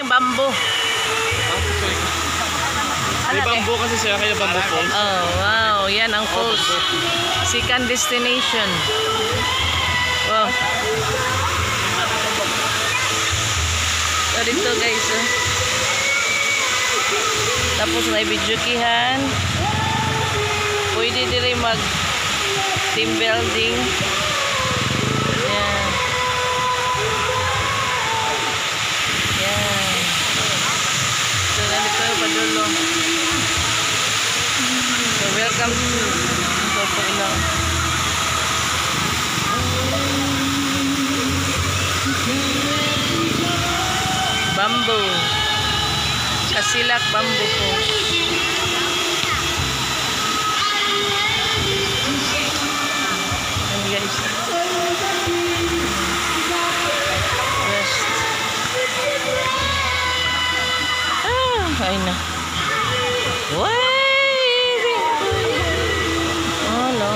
bamboo. May bamboo kasi siya, kaya bamboo falls. Oh, wow. Yan ang falls. Second destination. Wow. So, dito guys. Oh. Tapos may videokihan. Pwede din mag team building. Yan. Yan. So, nandito yung padulo. So, welcome to Popolo. Bamboo. Kasilak bamboo falls. And guys. West. Ayun na. Waving. Oh, no.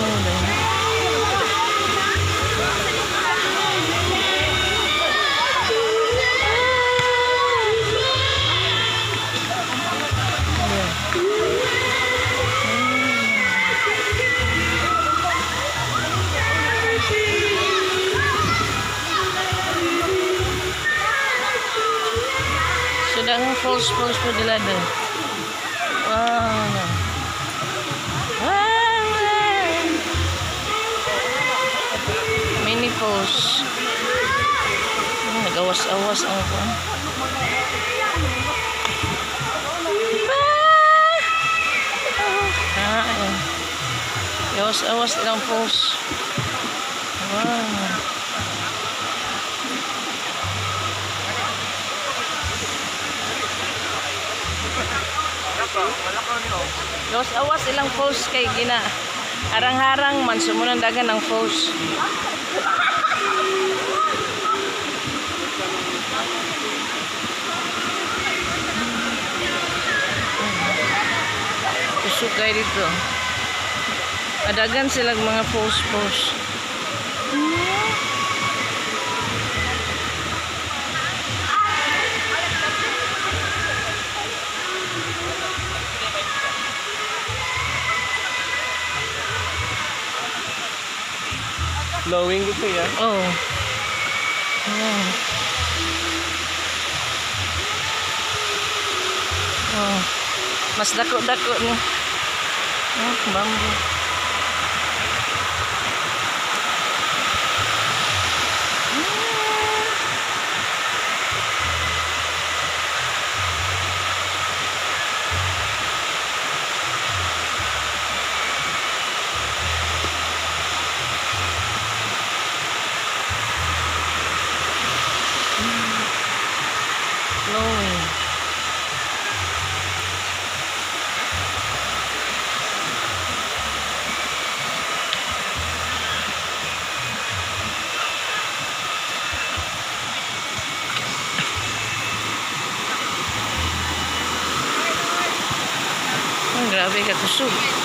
Sudah falls po dila doon. Wow. Mini falls. Nag-awas-awas ang po. Awas-awas ilang falls. Wow. Awas ilang falls kay gina. Harang-harang man sumunang dagan ng falls. Kusog kayo dito. Adagan silang mga falls. Flowing gitu ya. Oh. Oh. Mas dako-dako nih. Oh, bambu. Flowing. Grabe ka kusog.